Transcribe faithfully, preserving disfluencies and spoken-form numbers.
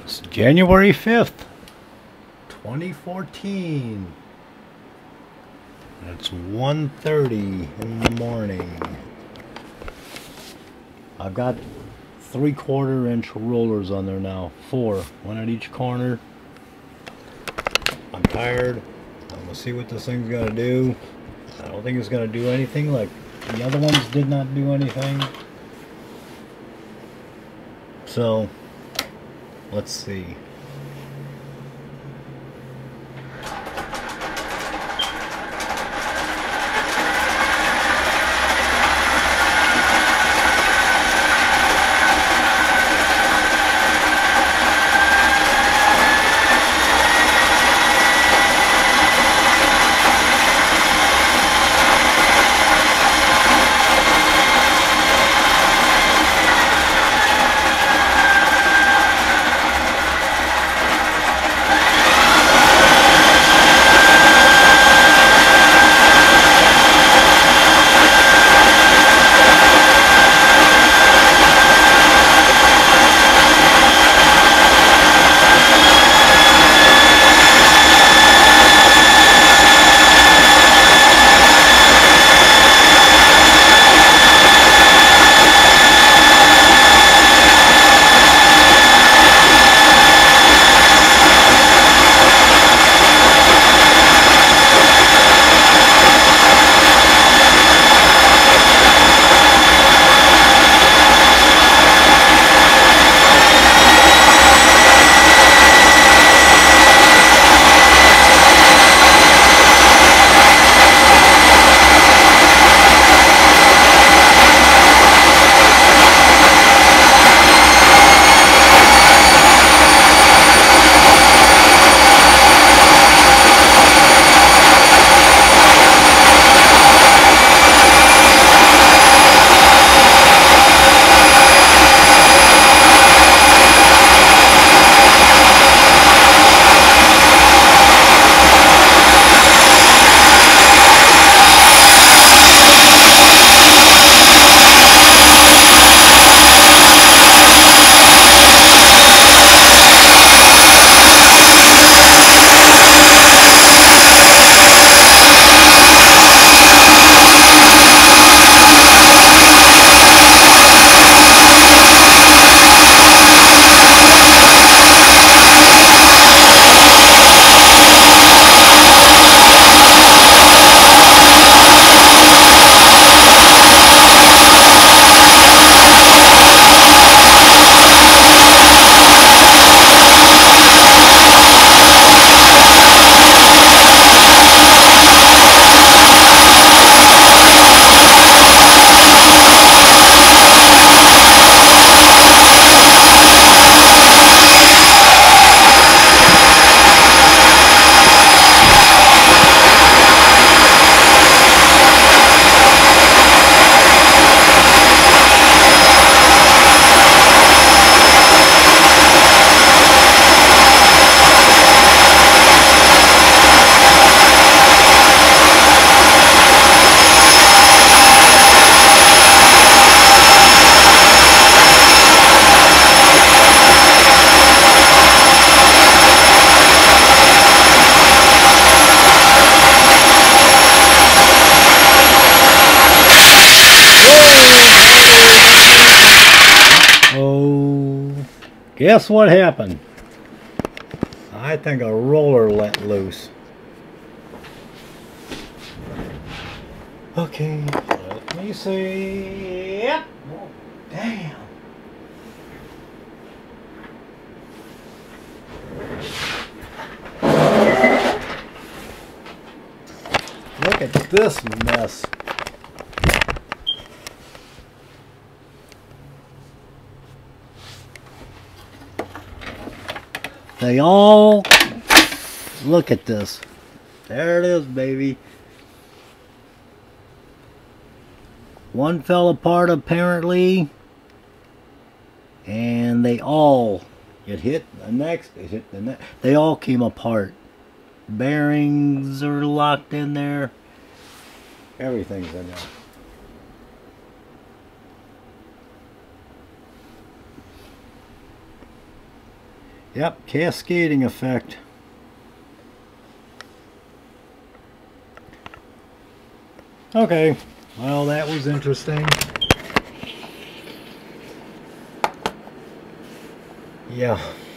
It's January fifth, twenty fourteen. It's one thirty in the morning. I've got three quarter inch rollers on there now. Four. One at each corner. I'm tired. I'm gonna see what this thing's gonna do. I don't think it's gonna do anything like the other ones did not do anything. So let's see. Guess what happened? I think a roller let loose. Okay, let me see. Yep. Oh, damn. Look at this mess. They all, look at this. There it is, baby. One fell apart apparently, and they all, it hit the next, it hit the next, they all came apart. Bearings are locked in there. Everything's in there. Yep, cascading effect. Okay, well, that was interesting. Yeah.